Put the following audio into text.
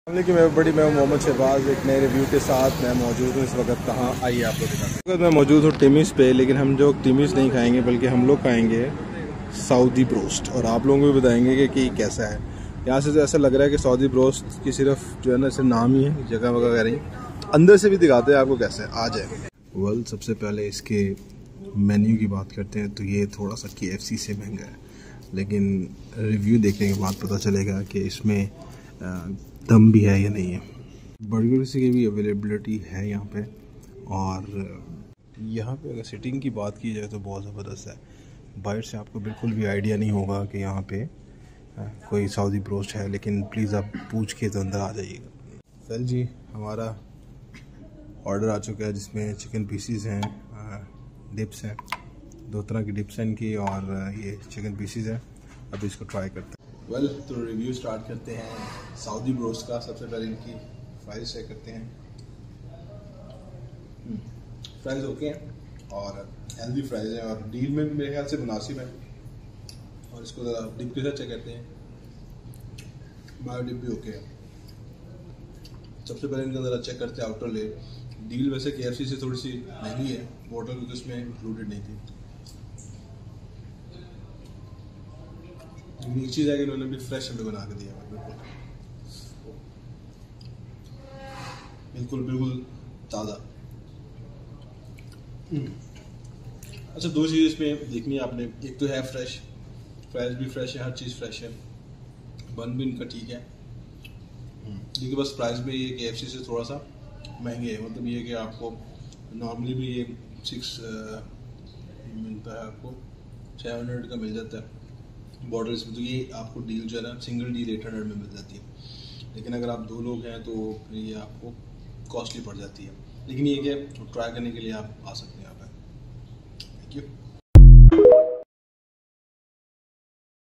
लेकिन मैं मोहम्मद शहबाज एक नए रिव्यू के साथ मैं मौजूद हूँ इस वक्त। कहाँ आइए आपको दिखाते हैं। मैं मौजूद हूँ टिमिस पे, लेकिन हम जो टिमिस नहीं खाएंगे बल्कि हम लोग खाएंगे सऊदी ब्रोस्ट, और आप लोगों को भी बताएंगे कि कैसा है। यहाँ से तो ऐसा लग रहा है कि सऊदी ब्रोस्ट की सिर्फ जो है ना सिर्फ नाम ही है, जगह वगैरह नहीं। अंदर से भी दिखाते हैं आपको कैसे है, आ जाए। सबसे पहले इसके मेन्यू की बात करते हैं तो ये थोड़ा सा KFC से महंगा है, लेकिन रिव्यू देखने के बाद पता चलेगा कि इसमें दम भी है या नहीं है। बर्गर की भी अवेलेबिलिटी है यहाँ पे, और यहाँ पे अगर सिटिंग की बात की जाए तो बहुत ज़बरदस्त है। बाहर से आपको बिल्कुल भी आइडिया नहीं होगा कि यहाँ पे कोई सऊदी ब्रोस्ट है, लेकिन प्लीज़ आप पूछ के तो अंदर आ जाइएगा। चल जी, हमारा ऑर्डर आ चुका है जिसमें चिकन पीसीज हैं, डिप्स हैं, 2 तरह की डिप्स हैं इनकी, और ये चिकन पीसीज हैं। अब इसको ट्राई करते हैं। तो रिव्यू स्टार्ट करते हैं सऊदी ब्रोस्ट का। सबसे पहले इनकी फ्राइज चेक करते हैं। फ्राइज ओके हैं और हेल्दी फ्राइज हैं, और डील में भी मेरे ख्याल से मुनासिब है। और इसको ज़रा डिप के साथ चेक करते हैं। हमारा डिप भी ओके है। सबसे पहले इनका ज़रा चेक करते हैं आउटर लेयर। डील वैसे KFC से थोड़ी सी महंगी है, वाटर क्योंकि उसमें इंक्लूडेड नहीं थी। यूनिक चीज़ है कि इन्होंने भी फ्रेश हमें बना के दिया है, बिल्कुल बिल्कुल ताज़ा। अच्छा, 2 चीज़ इसमें देखनी है आपने। एक तो है फ्रेश, फ्राइज भी फ्रेश है, हर चीज़ फ्रेश है। बन भी इनका ठीक है, लेकिन बस प्राइस में ये KFC से थोड़ा सा महंगे है। मतलब ये कि आपको नॉर्मली भी ये 6 मिलता है, आपको 700 का मिल जाता है बॉर्डर्स में। तो ये आपको डील जो है ना सिंगल डील 800 में मिल जाती है। लेकिन अगर आप 2 लोग हैं तो फिर ये आपको कॉस्टली पड़ जाती है। लेकिन ये कि ट्राई करने के लिए आप आ सकते हैं यहाँ पर। Thank you.